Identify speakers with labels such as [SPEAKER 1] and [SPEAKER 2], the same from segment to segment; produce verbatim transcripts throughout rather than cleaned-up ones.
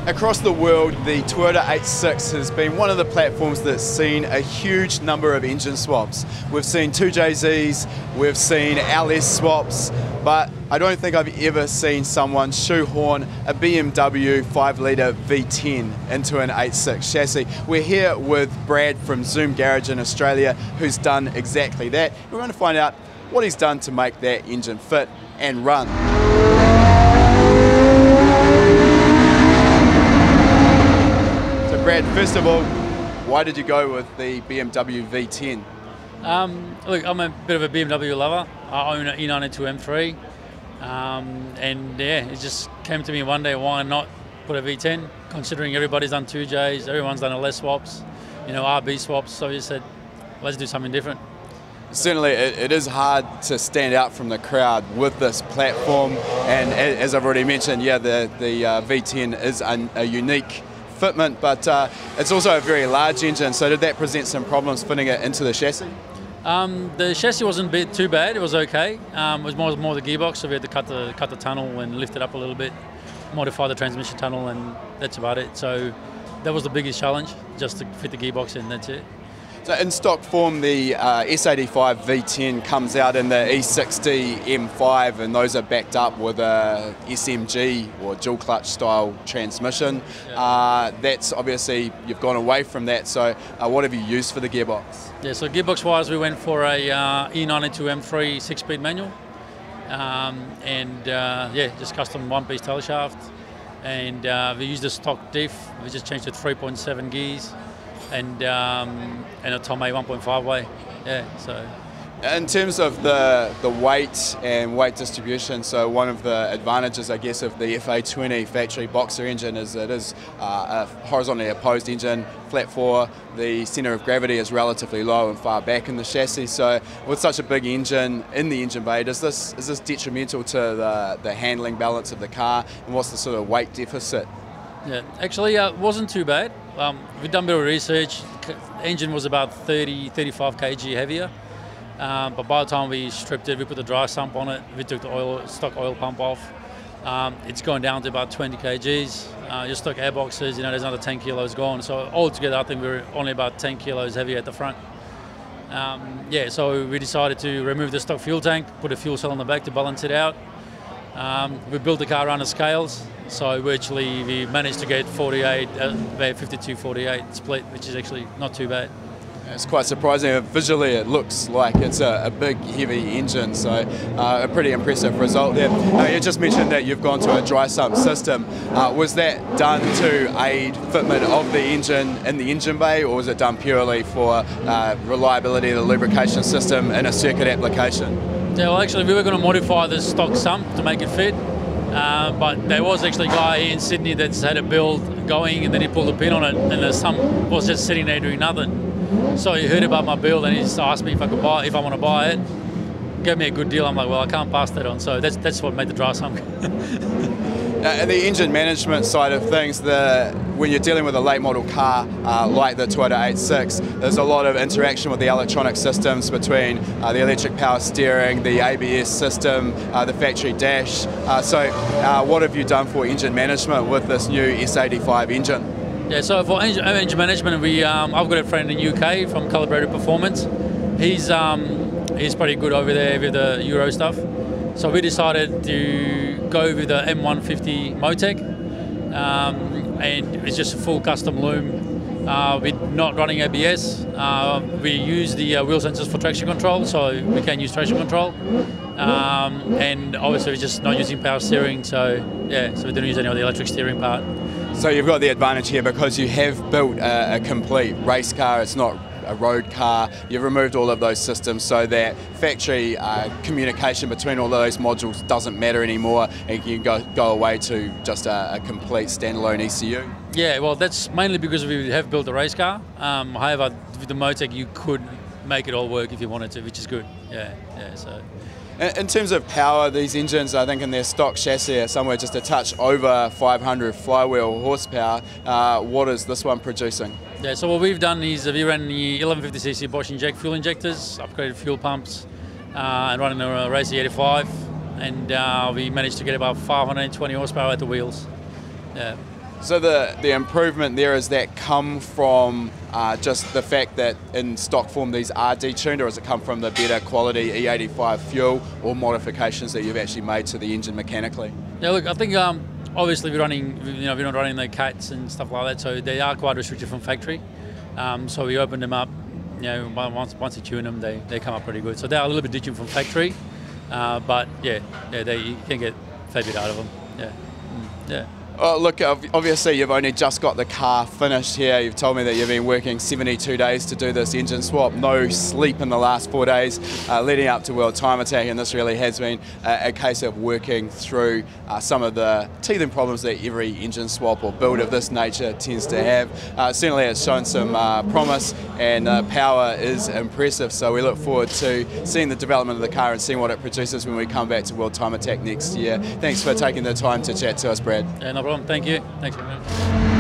[SPEAKER 1] Across the world, the Toyota eighty-six has been one of the platforms that's seen a huge number of engine swaps. We've seen two J Zs, we've seen L S swaps, but I don't think I've ever seen someone shoehorn a B M W five litre V ten into an eighty-six chassis. We're here with Brad from Zoom Garage in Australia, who's done exactly that. We're going to find out what he's done to make that engine fit and run. Brad, first of all, why did you go with the B M W V ten?
[SPEAKER 2] Um, look, I'm a bit of a B M W lover. I own an E ninety-two M three, um, and yeah, it just came to me one day, why not put a V ten? Considering everybody's done two Js, everyone's done L S swaps, you know, R B swaps, so I just said, let's do something different.
[SPEAKER 1] Certainly, it, it is hard to stand out from the crowd with this platform, and as I've already mentioned, yeah, the, the uh, V ten is a, a unique fitment, but uh, it's also a very large engine, so did that present some problems fitting it into the chassis?
[SPEAKER 2] Um, the chassis wasn't bit too bad, it was okay. Um, it was more, more the gearbox, so we had to cut the, cut the tunnel and lift it up a little bit, modify the transmission tunnel, and that's about it. So that was the biggest challenge, just to fit the gearbox in, that's it.
[SPEAKER 1] So in stock form, the uh, S eighty-five V ten comes out in the E sixty M five, and those are backed up with a S M G or dual clutch style transmission.
[SPEAKER 2] Yeah.
[SPEAKER 1] Uh, that's obviously, you've gone away from that, so uh, what have you used for the gearbox?
[SPEAKER 2] Yeah, so gearbox wise we went for a uh, E ninety-two M three six speed manual, um, and uh, yeah, just custom one piece tail shaft, and uh, we used the stock diff, we just changed it to three point seven gears, and um, and a Tomei one point five way, yeah. So,
[SPEAKER 1] in terms of the the weight and weight distribution, so one of the advantages, I guess, of the F A twenty factory boxer engine is it is uh, a horizontally opposed engine, flat four. The centre of gravity is relatively low and far back in the chassis. So, with such a big engine in the engine bay, does this is this detrimental to the the handling balance of the car? And what's the sort of weight deficit?
[SPEAKER 2] Yeah, actually, uh, it wasn't too bad. Um, we've done a bit of research. The engine was about thirty, thirty-five kilograms heavier, um, but by the time we stripped it, we put the dry sump on it, we took the oil, stock oil pump off, um, it's gone down to about twenty kilograms. Uh, your stock airboxes, you know, there's another ten kilos gone. So altogether, I think we were only about ten kilos heavier at the front. Um, yeah, so we decided to remove the stock fuel tank, put a fuel cell on the back to balance it out. Um, we built the car around the scales, so virtually we managed to get forty-eight, uh, fifty-two forty-eight split, which is actually not too bad.
[SPEAKER 1] It's quite surprising. Visually it looks like it's a, a big heavy engine, so uh, a pretty impressive result there. Uh, you just mentioned that you've gone to a dry sump system. Uh, was that done to aid fitment of the engine in the engine bay, or was it done purely for uh, reliability of the lubrication system in a circuit application?
[SPEAKER 2] Yeah, well, actually we were going to modify the stock sump to make it fit, uh, but there was actually a guy here in Sydney that's had a build going, and then he pulled a pin on it and the sump was just sitting there doing nothing. So he heard about my build and he just asked me if I could buy, if I want to buy it. Gave me a good deal. I'm like, well, I can't pass that on. So that's that's what made the dry sump.
[SPEAKER 1] Uh, the engine management side of things, the, when you're dealing with a late model car uh, like the Toyota eighty-six, there's a lot of interaction with the electronic systems between uh, the electric power steering, the A B S system, uh, the factory dash. Uh, so uh, what have you done for engine management with this new S eighty-five engine?
[SPEAKER 2] Yeah, so for engine, engine management, we um, I've got a friend in the U K from Calibrated Performance. He's um, he's pretty good over there with the Euro stuff. So we decided to go with the M one fifty MoTeC, um, and it's just a full custom loom. Uh, we're not running A B S. Uh, we use the uh, wheel sensors for traction control, so we can use traction control. Um, and obviously we're just not using power steering, so yeah, so we didn't use any of the electric steering part.
[SPEAKER 1] So you've got the advantage here because you have built a, a complete race car. It's not a road car. You've removed all of those systems so that factory uh, communication between all of those modules doesn't matter anymore, and you can go, go away to just a, a complete standalone E C U.
[SPEAKER 2] Yeah, well, that's mainly because we have built a race car. Um, however, with the MoTeC, you could make it all work if you wanted to, which is good. Yeah, yeah. So.
[SPEAKER 1] In terms of power, these engines, I think in their stock chassis are somewhere just a touch over five hundred flywheel horsepower. Uh, what is this one producing?
[SPEAKER 2] Yeah, so what we've done is we ran the eleven fifty c c Bosch inject fuel injectors, upgraded fuel pumps, uh, and running a race eighty-five, and uh, we managed to get about five hundred twenty horsepower at the wheels. Yeah.
[SPEAKER 1] So the, the improvement there, is that come from uh, just the fact that in stock form these are detuned, or does it come from the better quality E eighty-five fuel or modifications that you've actually made to the engine mechanically?
[SPEAKER 2] Yeah, look, I think um, obviously we're running, you know, we're not running the cats and stuff like that, so they are quite restricted from factory. Um, so we opened them up, you know, once once you tune them, they, they come up pretty good. So they are a little bit detuned from factory, uh, but yeah, yeah, they you can get a fair bit out of them. Yeah, mm, yeah.
[SPEAKER 1] Oh, look, obviously you've only just got the car finished here. You've told me that you've been working seventy-two days to do this engine swap, no sleep in the last four days uh, leading up to World Time Attack, and this really has been a, a case of working through uh, some of the teething problems that every engine swap or build of this nature tends to have. Uh, certainly it's shown some uh, promise, and uh, power is impressive, so we look forward to seeing the development of the car and seeing what it produces when we come back to World Time Attack next year. Thanks for taking the time to chat to us, Brad.
[SPEAKER 2] Yeah, no problem. Thank you. Thanks very much.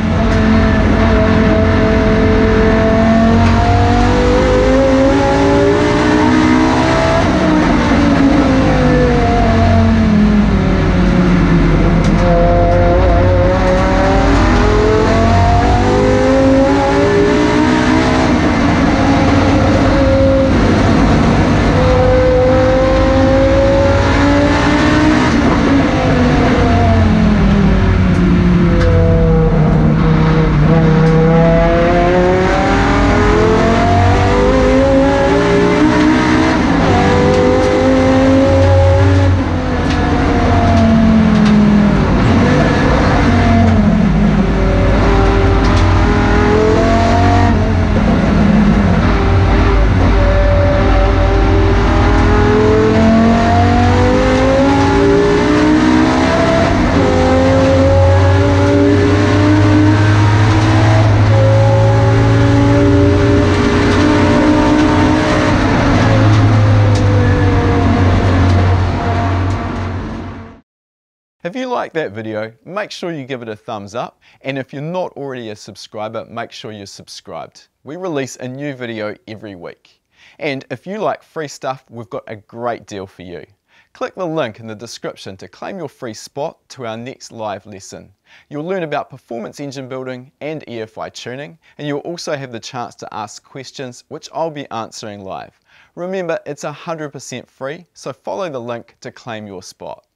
[SPEAKER 1] If you like that video, make sure you give it a thumbs up, and if you're not already a subscriber, make sure you're subscribed. We release a new video every week. And if you like free stuff, we've got a great deal for you. Click the link in the description to claim your free spot to our next live lesson. You'll learn about performance engine building and E F I tuning, and you'll also have the chance to ask questions which I'll be answering live. Remember, it's one hundred percent free, so follow the link to claim your spot.